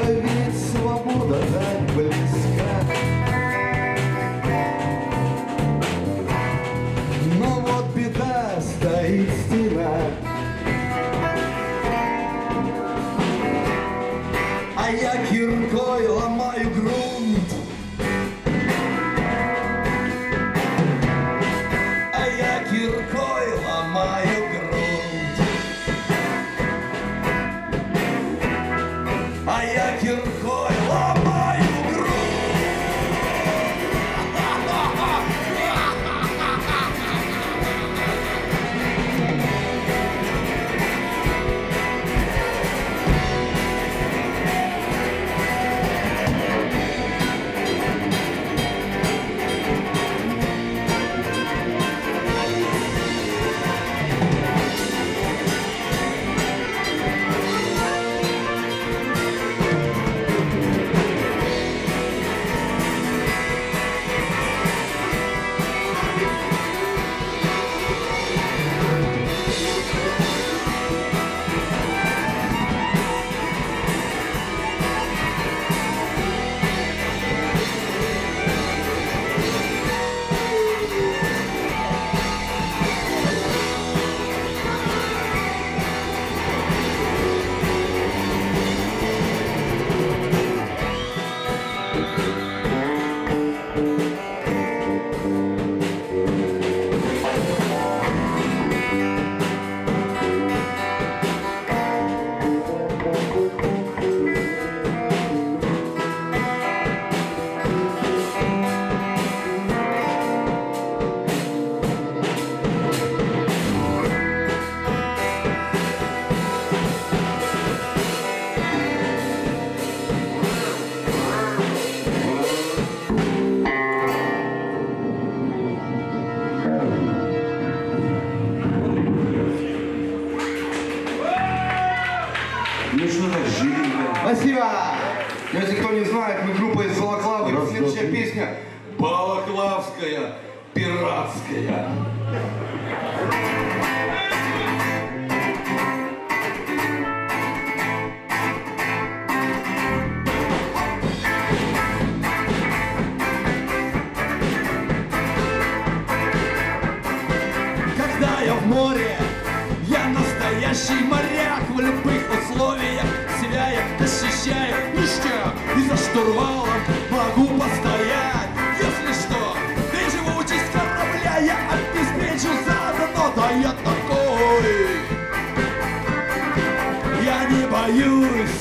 ведь свобода так близка. Но вот беда, стоит стена, а я киркой ломаю грунт. А я киркой ломаю грунт. А я киркой ломаю грунт. Спасибо! Если кто не знает, мы группа из Балаклавы. Следующая песня балаклавская, пиратская. Когда я в море, я настоящий моряк. В любых условиях себя я защищаю ништяк. И за штурвалом могу постоять. Если что, и живучесть корабля я обеспечу заодно. Да я такой, я не боюсь.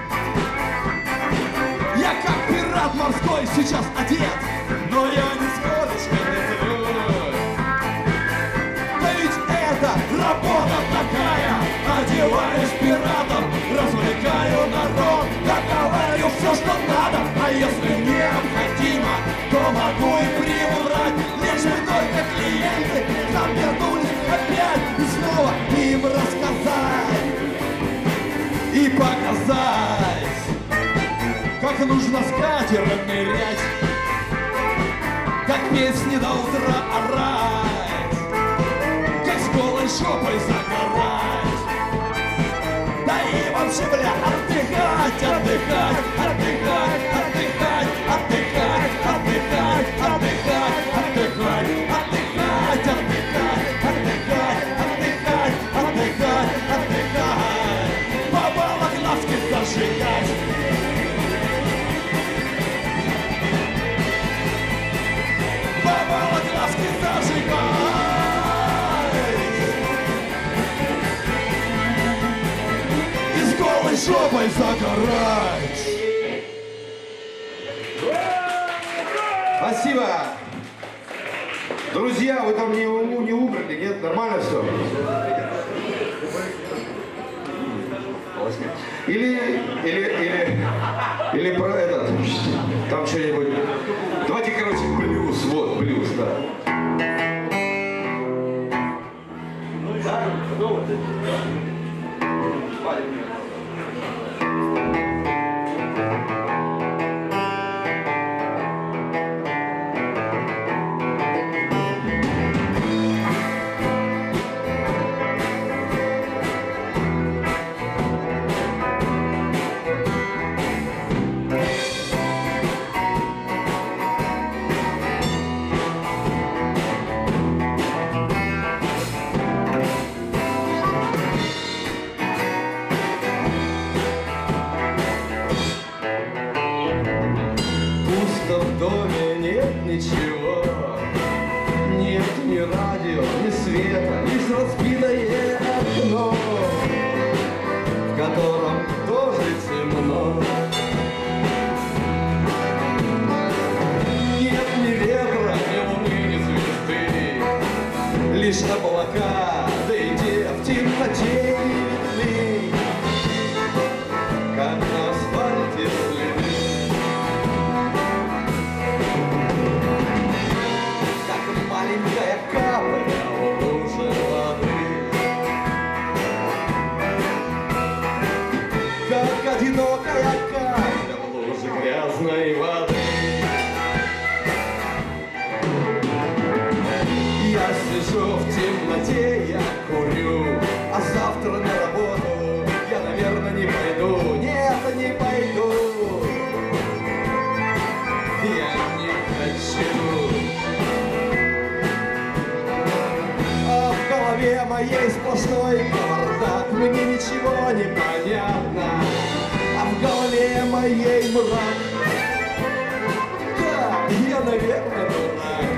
Я как пират морской сейчас одет, но я нисколечко не злюсь. Да ведь это работа такая. Одеваюсь пиратом, развлекаю народ, да говорю все, что надо. А если необходимо, то могу и приврать. Лишь бы только клиенты завернулись опять. И снова им рассказать и показать, как нужно с катером нырять, как песни до утра орать, как с голой жопой загорать. Да и вообще, бля, отдыхать, отдыхать, отдыхать, отдыхать, отдыхать, отдыхать, отдыхать, отдыхать, отдыхать, отдыхать, отдыхать, отдыхать, отдыхать, отдыхать, по балаклавски зажигать. По балаклавски зажигать. Жопой загорать. Спасибо. Друзья, вы там не умерли, нет? Нормально все? Или про этот, там что-нибудь. Давайте, короче, блюз, вот, блюз, да. света, лишь разбитое окно, в котором тоже темно. Нет ни ветра, ни луны, ни звезды, лишь облака, да и те в темноте не видны, как на асфальте следы. Как маленькая капля в луже воды, как одинокая капля в луже грязной воды. Я сижу в темноте, я курю, а завтра на работу я, наверное, не пойду. Нет, не пойду. Я не хочу. А в голове моей сплошной бардак, мне ничего не понятно. А в голове моей мрак. Да, я, наверное, дурак.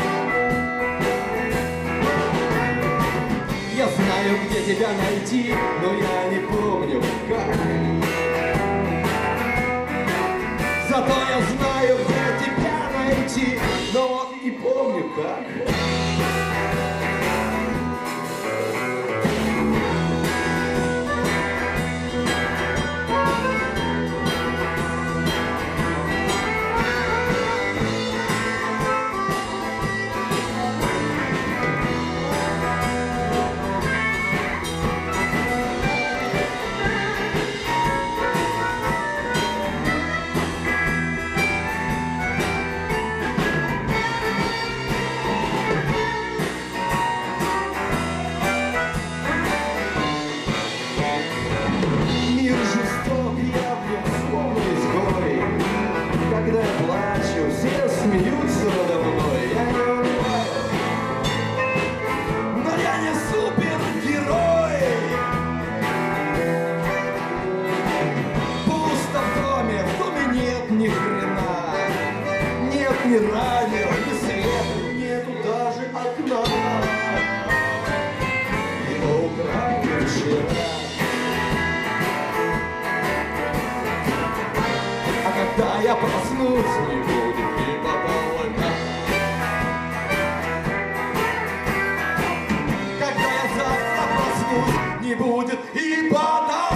Я знаю, где тебя найти, но я не помню как. Зато я знаю, где тебя найти, но не помню как. Когда я плачу, все смеются надо мной. Я не унываю, но я не супергерой. Пусто в доме нет ни хрена, нет ни радио, ни света, нету даже окна. Его украли вчера. Когда я проснусь, не будет ни потолка. Когда я завтра проснусь, не будет и потолка.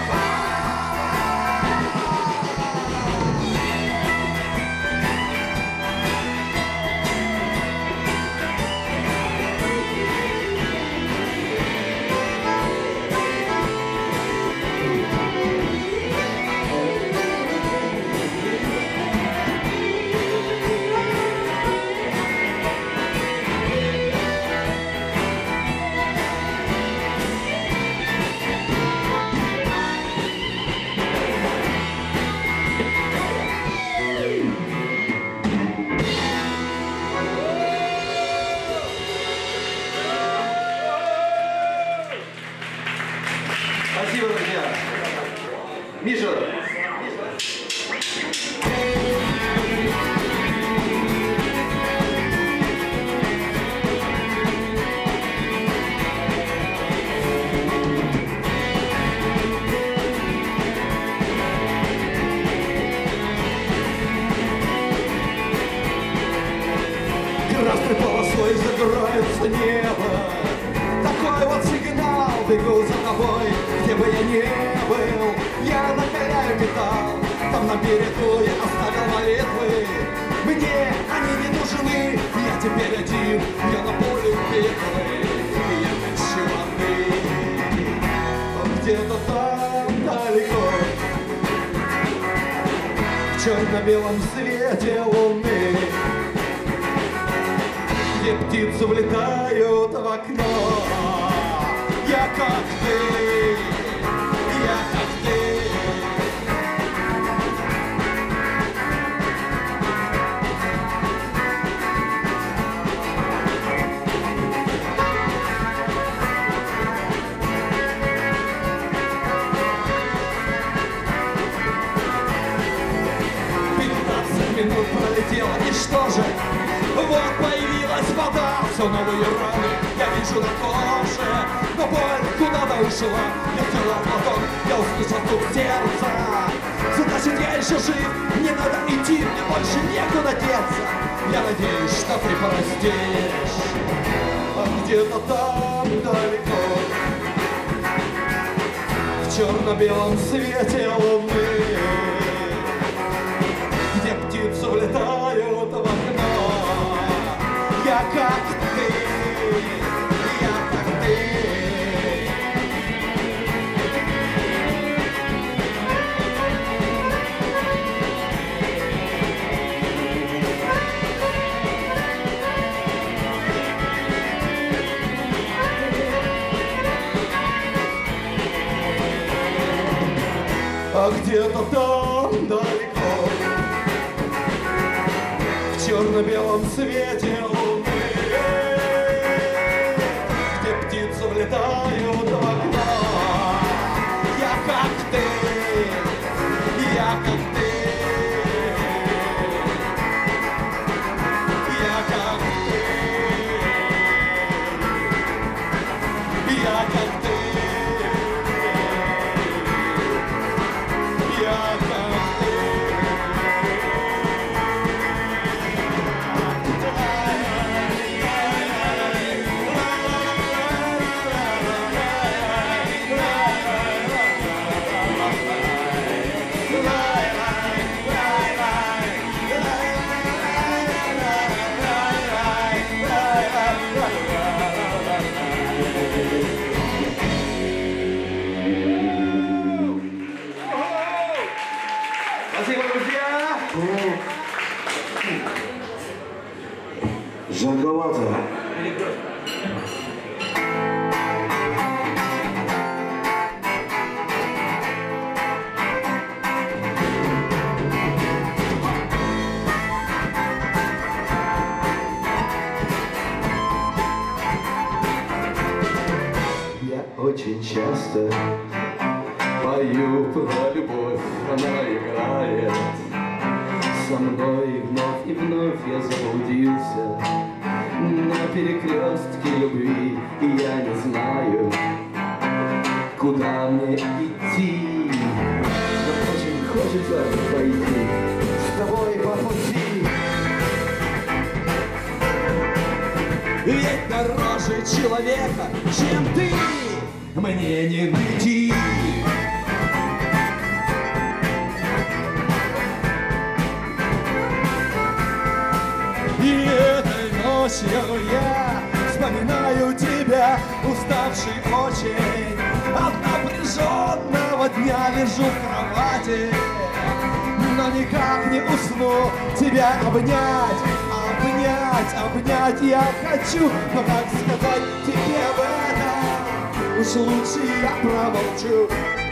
Спасибо, друзья. Миша. Красной полосой загорается небо. Такой вот сигнал, бегу за тобой, где бы я ни был. Я накаляю металл, там на берегу я оставил молитвы. Мне они не нужны, я теперь один, я на поле битвы. Я хочу воды, где-то там далеко, в черно-белом свете луны, где птицы влетают в окно. Я как ты, я как ты. Минут пролетело, и что же? Вот появилась вода, все новые раны я вижу на коже, но боль куда-то ушла. Я взяла платок, я услышал стук сердца. Значит, я еще жив, не надо идти, мне больше некуда деться. Я надеюсь, что ты простишь. А где-то там далеко, в черно-белом свете луны, где птицы влетают в окно, я как ты, я как ты. А где-то там далеко, в черно-белом свете луны, где птицы влетают в окно, я как ты, я как ты, я как ты, я как ты. Спасибо, друзья! Жарковато. Я очень часто пою про любовь, она играет со мной вновь и вновь я заблудился на перекрестке любви, и я не знаю, куда мне идти. Но очень хочется пойти с тобой по пути. Ведь дороже человека, чем ты, мне не найти. И этой ночью я вспоминаю тебя, уставший очень от напряженного дня, лежу в кровати, но никак не усну тебя обнять, обнять, обнять я хочу, но как сказать тебе об этом, уж лучше я промолчу.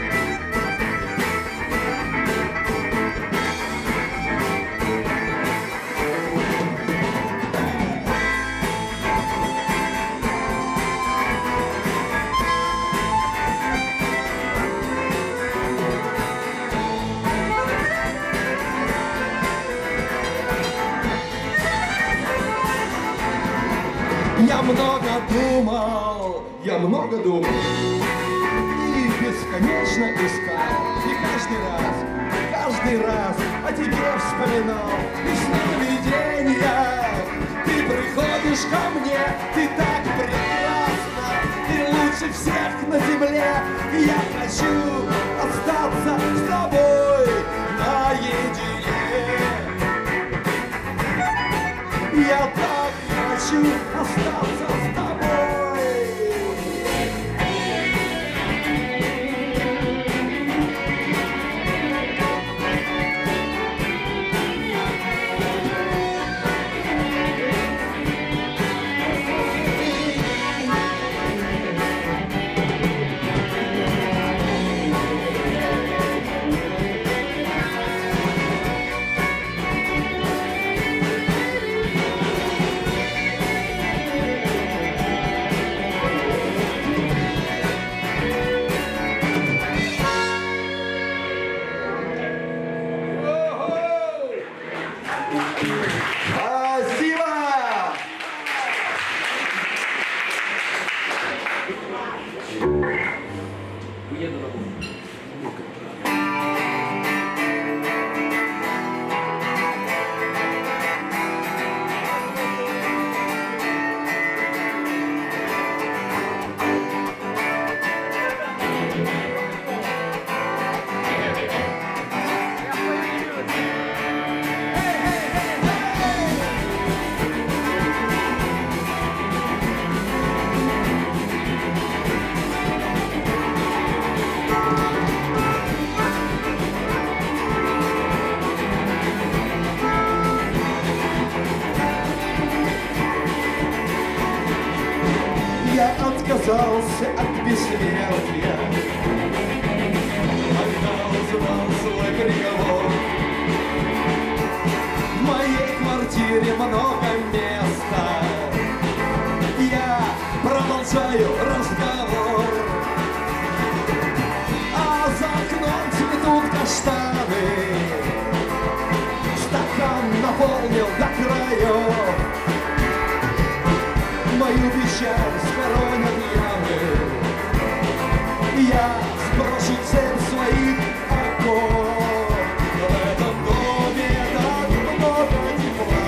Я много думал и бесконечно искал, и каждый раз о тебе вспоминал. И сновидения, ты приходишь ко мне, ты так прекрасна, ты лучше всех на земле, и я хочу остаться с тобой наедине. Я так хочу остаться с тобой. отказался от бессмертия, когда узнал свой приговор. В моей квартире много места, я продолжаю разговор. А за окном цветут каштаны, стакан наполнил до краев. Мою печаль схоронят ямы, я сброшу цепь своих оков. В этом доме так много тепла,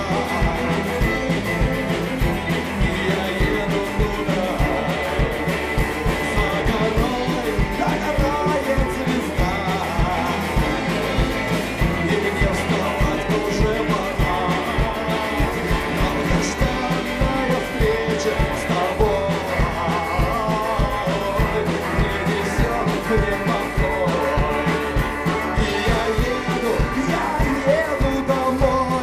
и я еду туда. За горой догорает звезда, и мне вставать уже пора. Долгожданная встреча с тобой принесет мне покой. И я еду домой,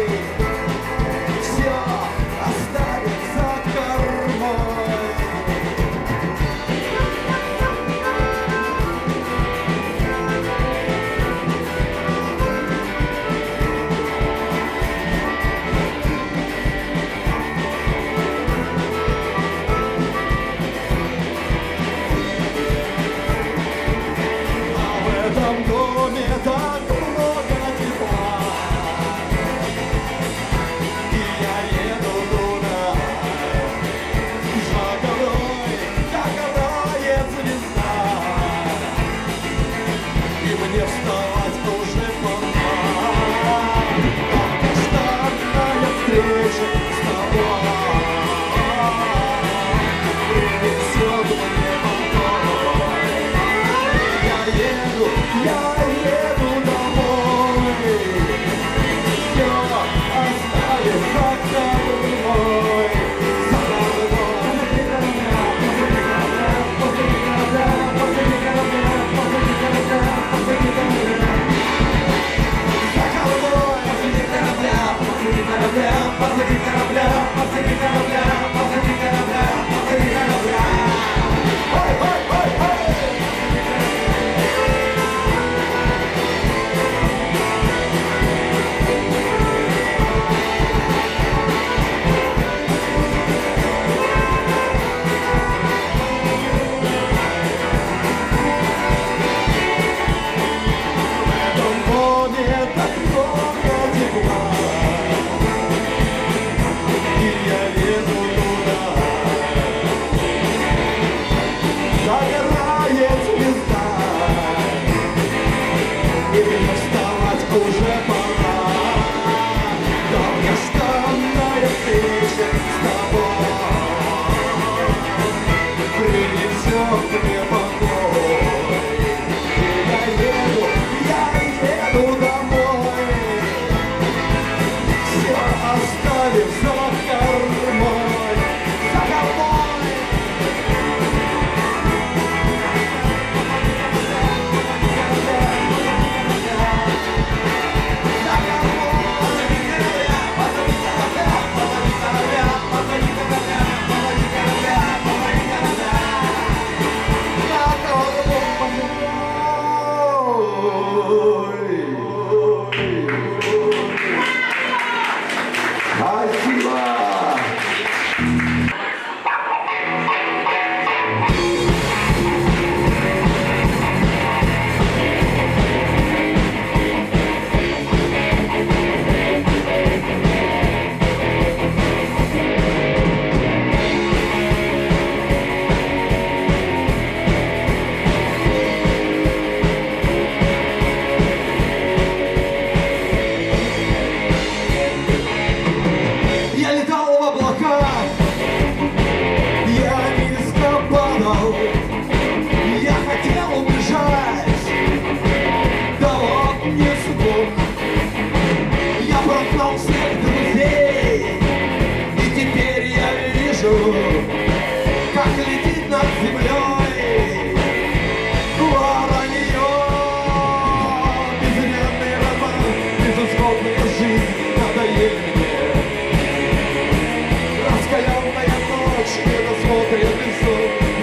все оставит за кормой. А в этом доме так много тепла, и я еду туда. За горой догорает звезда, и мне вставать уже пора. Долгожданная встреча с тобой принесет мне покой. Я еду домой, все оставит за кормой. За Загорает звезда, и мне вставать уже пора. Долгожданная встреча с тобой принесет мне покой. И я еду домой, все оставив за кормой. За кормой. Спасибо! Я летал в облаках, я низко падал, я хотел убежать, да вот не смог. Я прогнал всех друзей, и теперь я вижу, как летит над землей воронье. Безвременный роман, безусловная жизнь надоели мне. Раскаленная ночь, не досмотренный сон.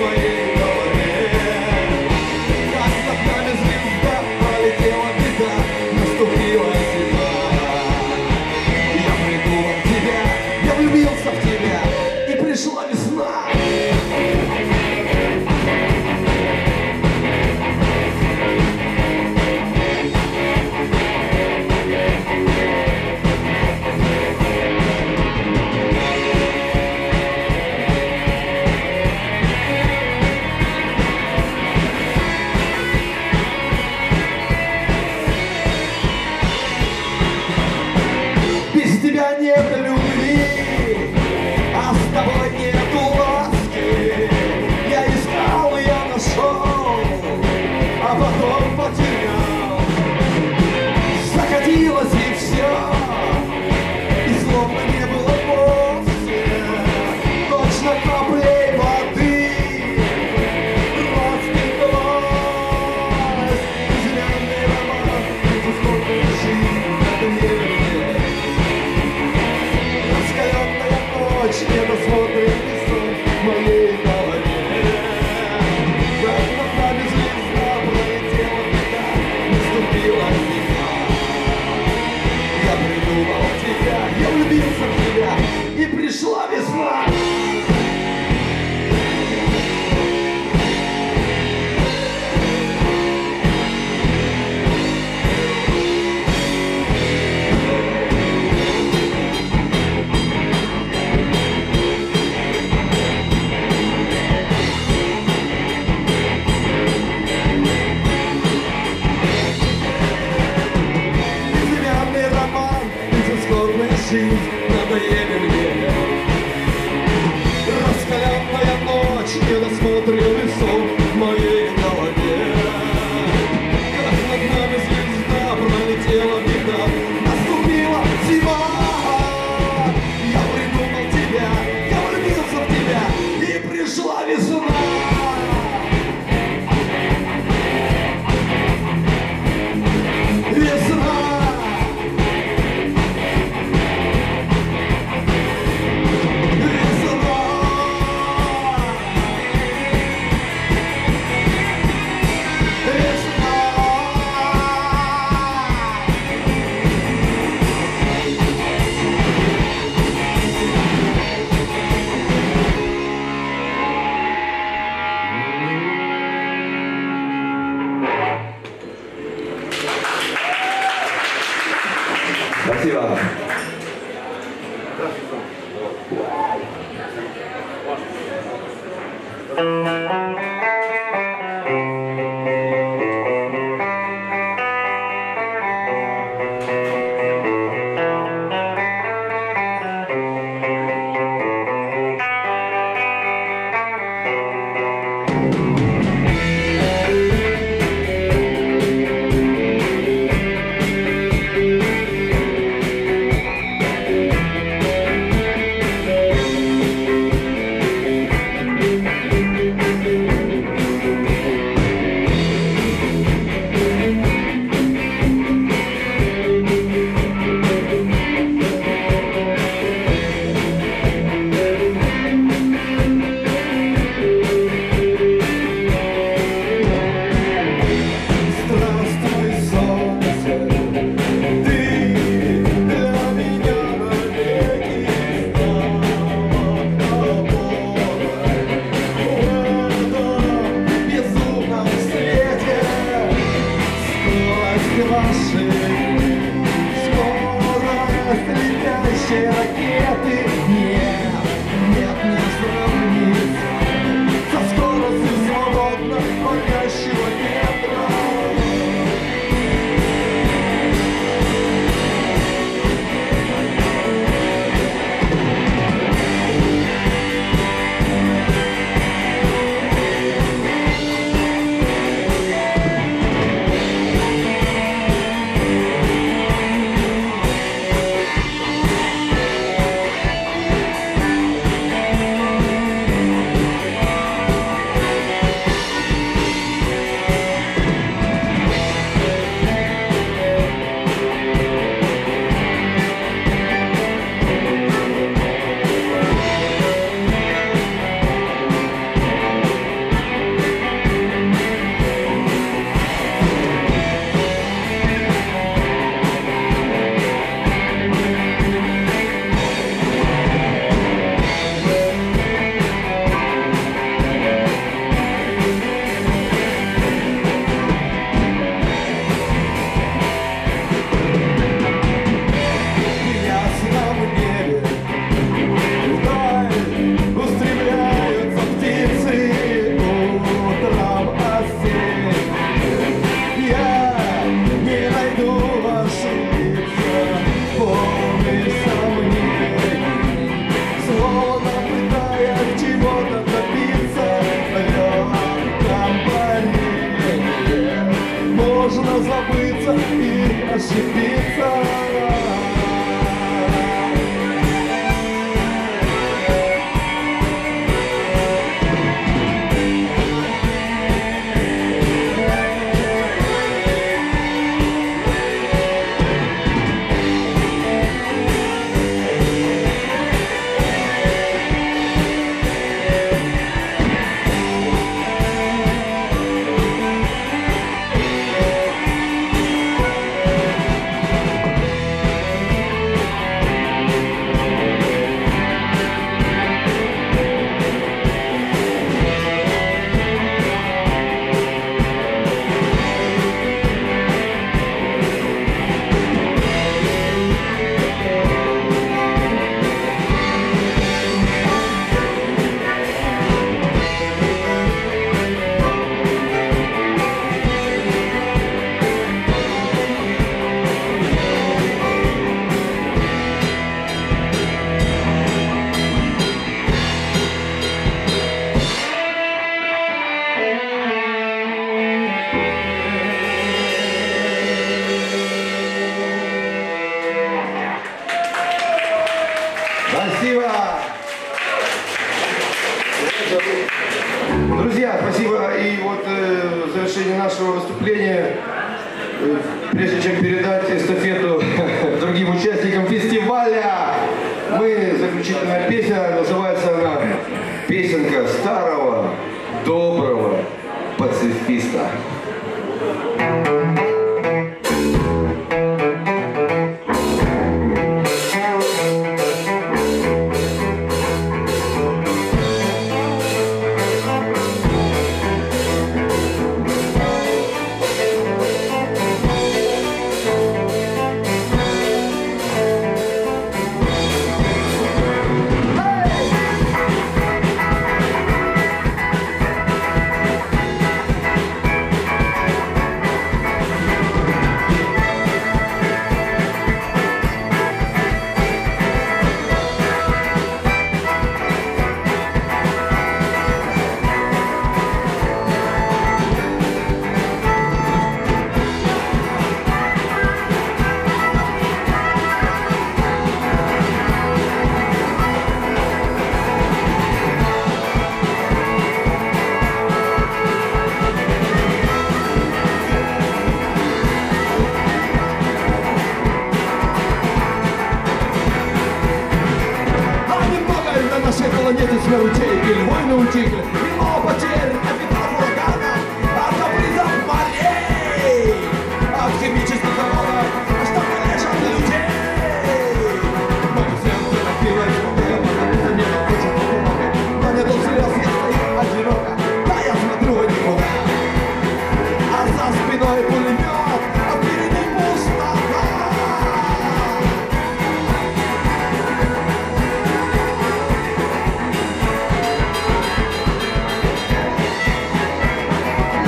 жизнь надоели мне. Раскаленная ночь, недосмотрел лесов в моей голове. Как над нами звезда пролетела беда, наступила зима. Я придумал тебя, я влюбился в тебя, и пришла весна. Спасибо. передать эстафету другим участникам фестиваля. Заключительная песня, называется она «Песенка старого доброго пацифиста». Планеты смертей, войны утихли, мимо потерь, капитал урагана, от капризов морей, от химических заводов, что лишат людей. Мое сердце разбилось, я не хочу помогать, но не был слез, я стою одиноко, да я смотрю никуда, а за спиной пулемет, а впереди пустота.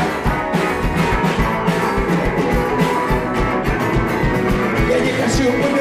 Я не хочу